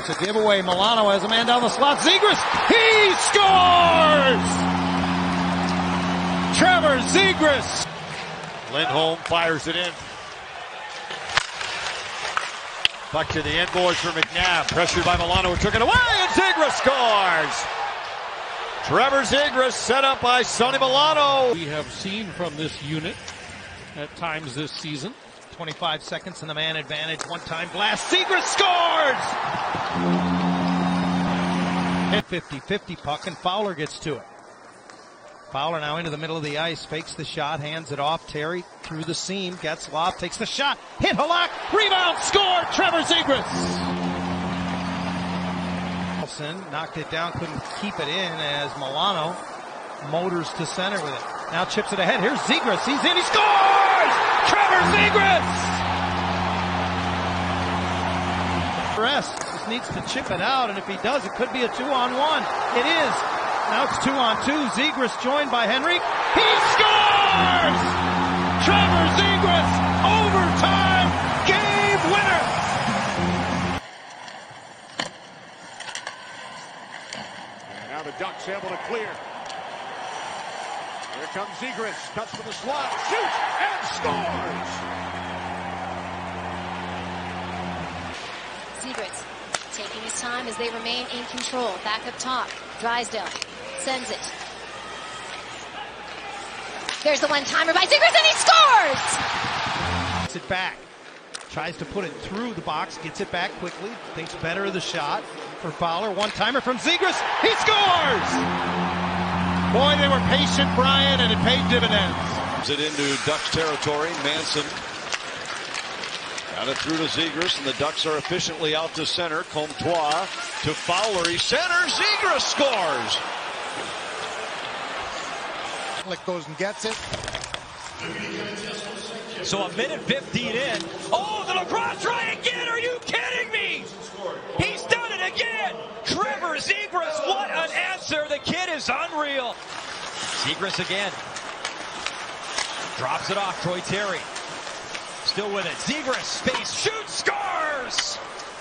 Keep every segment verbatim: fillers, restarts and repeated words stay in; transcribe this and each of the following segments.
It's a giveaway. Milano has a man down the slot. Zegras, he scores! Trevor Zegras. Lindholm fires it in. Puck to the end boards for McNabb. Pressured by Milano, who took it away, and Zegras scores! Trevor Zegras set up by Sonny Milano. We have seen from this unit at times this season. twenty-five seconds in the man advantage. One-time blast. Zegras scores! Hit fifty fifty puck, and Fowler gets to it. Fowler now into the middle of the ice, fakes the shot, hands it off. Terry through the seam, gets Getzlaf, takes the shot, hit Halak, rebound, scored, Trevor Zegras. Nelson knocked it down, couldn't keep it in as Milano motors to center with it. Now chips it ahead, here's Zegras, he's in, he scores! Trevor Zegras! Rest just needs to chip it out, and if he does, it could be a two-on-one. It is. Now it's two on two. Zegras joined by Henry. He scores! Trevor Zegras, overtime game winner! And now the Ducks able to clear. Here comes Zegras, cuts from the slot, shoots, and scores! Zegras taking his time as they remain in control. Back up top, Drysdale sends it. There's the one-timer by Zegras, and he scores! Gets it back. Tries to put it through the box, gets it back quickly, thinks better of the shot for Fowler. One-timer from Zegras, he scores! Boy, they were patient, Brian, and it paid dividends. It into Ducks territory. Manson got it through to Zegras, and the Ducks are efficiently out to center. Comtois to Fowler. He centers. Zegras scores. Goes and gets it. So a minute fifteen in. Oh, the lacrosse try again. Are you kidding me? He's done it again. Trevor Zegras, what an answer. The kid is unreal. Zegras again. Drops it off. Troy Terry. Still with it. Zegras, space, shoots, scores!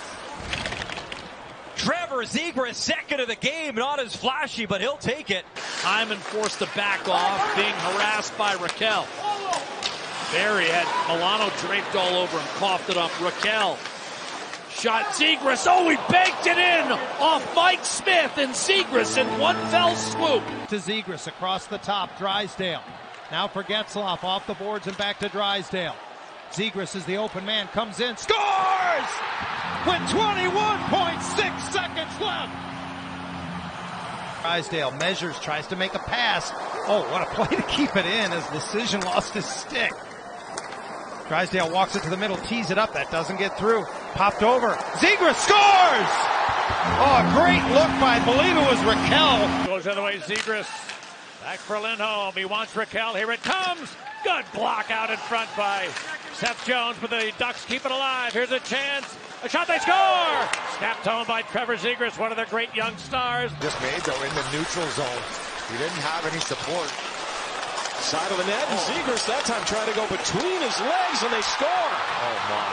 Trevor Zegras, second of the game. Not as flashy, but he'll take it. Hyman forced to back off, being harassed by Raquel. There he had Milano draped all over him, coughed it up. Raquel shot Zegras. Oh, he banked it in off Mike Smith, and Zegras in one fell swoop. To Zegras across the top, Drysdale. Now for Getzlaf, off the boards and back to Drysdale. Zegras is the open man, comes in, scores! With twenty-one point six seconds left. Drysdale measures, tries to make a pass. Oh, what a play to keep it in as Decision lost his stick. Drysdale walks it to the middle, tees it up. That doesn't get through. Popped over. Zegras scores! Oh, a great look by, I believe it was Raquel. Goes the other way, Zegras. Back for Lindholm. He wants Raquel. Here it comes. Good block out in front by Seth Jones, but the Ducks keep it alive. Here's a chance. A shot, they score! Snapped home by Trevor Zegras, one of their great young stars. Just made, though, in the neutral zone. He didn't have any support. Side of the net, and Zegras that time trying to go between his legs, and they score. Oh, my.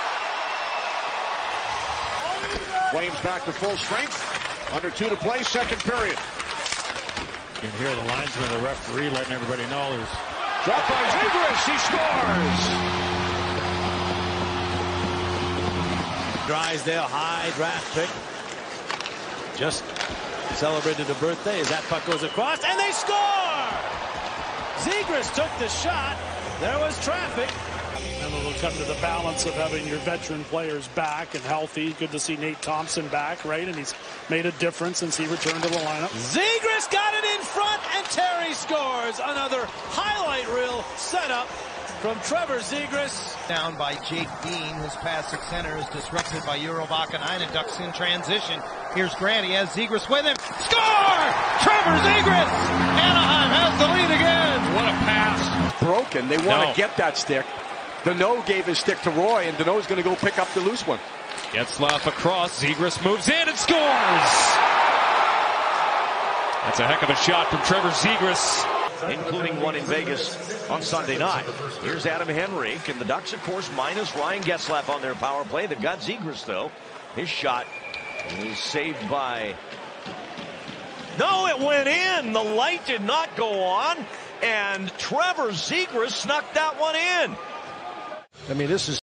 Flames back to full strength. Under two to play, second period. You can hear the linesman, the referee, letting everybody know there's... Drop by Zegras, he scores! Drysdale, high draft pick. Just celebrated a birthday as that puck goes across, and they score! Zegras took the shot. There was traffic. And it'll come to the balance of having your veteran players back and healthy. Good to see Nate Thompson back, right? And he's made a difference since he returned to the lineup. Zegras got it in front, and Terry scores. Another highlight reel setup from Trevor Zegras. Down by Jake Dean. His pass at center is disrupted by Euro Vakanainen. Ducks in transition. Here's Grant. He has Zegras with him. Score! Trevor Zegras! Anaheim has the lead again. What a pass. Broken. They want to No. get that stick. Deneau gave his stick to Roy, and Deneau's going to go pick up the loose one. Getzlaf across. Zegras moves in and scores. That's a heck of a shot from Trevor Zegras. Including one in Vegas on Sunday night. Here's Adam Henrique, and the Ducks, of course, minus Ryan Getzlaf on their power play. They've got Zegras, though. His shot And he's saved by... No, it went in. The light did not go on. And Trevor Zegras snuck that one in. I mean, this is